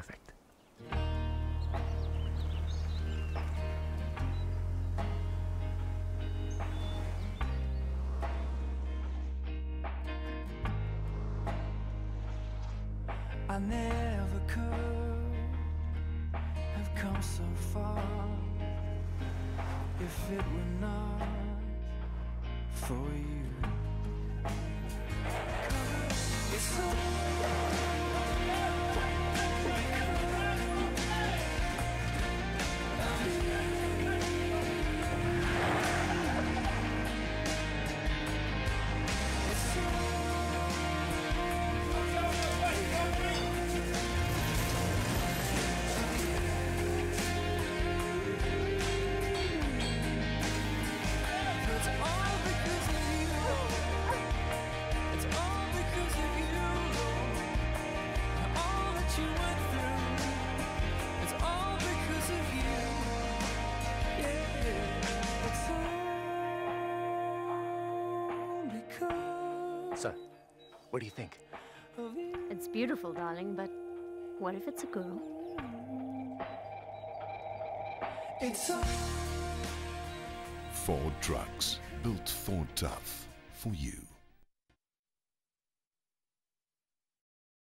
perfect. I never could have come so far if it were not for you. It's So, what do you think? It's beautiful, darling, but what if it's a girl? It's Ford Trucks, built Ford tough for you.